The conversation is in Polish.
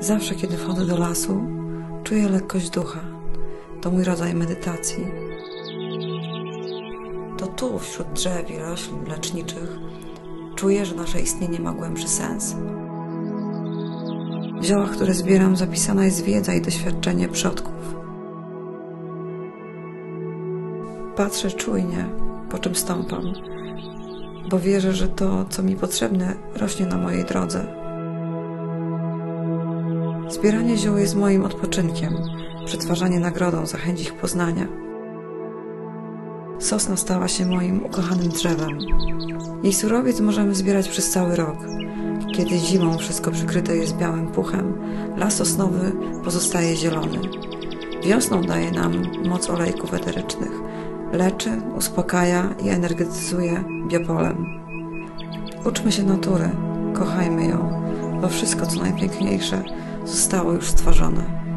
Zawsze, kiedy wchodzę do lasu, czuję lekkość ducha. To mój rodzaj medytacji. To tu, wśród drzew i roślin leczniczych, czuję, że nasze istnienie ma głębszy sens. W ziołach, które zbieram, zapisana jest wiedza i doświadczenie przodków. Patrzę czujnie, po czym stąpam, bo wierzę, że to, co mi potrzebne, rośnie na mojej drodze. Zbieranie ziół jest moim odpoczynkiem, przetwarzanie nagrodą zachęci ich poznania. Sosna stała się moim ukochanym drzewem. Jej surowiec możemy zbierać przez cały rok. Kiedy zimą wszystko przykryte jest białym puchem, las sosnowy pozostaje zielony. Wiosną daje nam moc olejków eterycznych. Leczy, uspokaja i energetyzuje biopolem. Uczmy się natury, kochajmy ją, bo wszystko, co najpiękniejsze, zostało już stworzone.